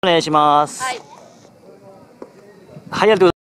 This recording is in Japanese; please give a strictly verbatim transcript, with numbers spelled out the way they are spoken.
お願いします。 はい。 はい、ありがとうございます。